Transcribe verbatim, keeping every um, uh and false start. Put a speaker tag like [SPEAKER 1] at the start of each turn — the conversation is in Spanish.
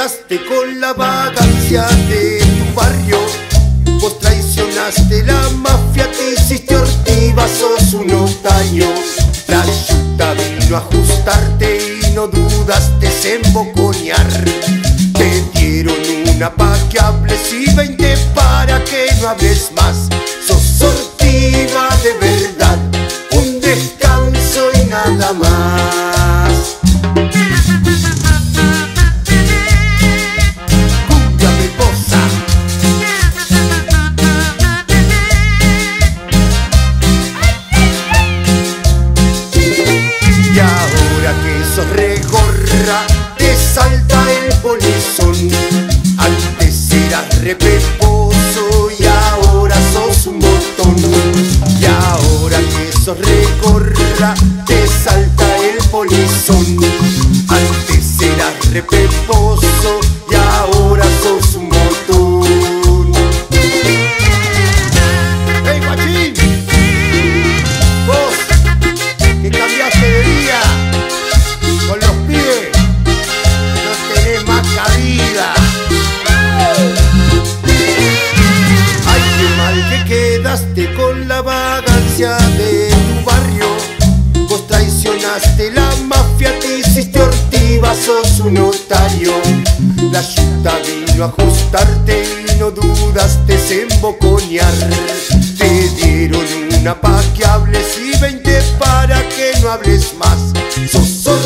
[SPEAKER 1] quedaste con la vagancia de tu barrio. Vos traicionaste la mafia, te hiciste ortiva, sos un otario. La yuta vino a ajustarte y no dudaste en boconear. Te dieron una pa' que hables y veinte para que no hables más. Sos ortiva de verdad, un descanso y nada más. Cumbia Peposa. Y ahora que sos regorra, te salta el polizón. Antes eras repeposo y ahora sos un botón. Y ahora que sos regorra, te salta el polizón. Antes eras repeposo y ahora sos un botón. ¡Hey, guachín! Vos que cambiaste de día con los pies, no tenés más cabida. Ay, qué mal que quedaste con la vagancia de tu barrio. Vos traicionaste la mafia, te hiciste ortiva, sos un otario. La yuta vino a ajustarte y no dudaste en boconear. Te dieron una pa' que hables y veinte para que no hables más. Sos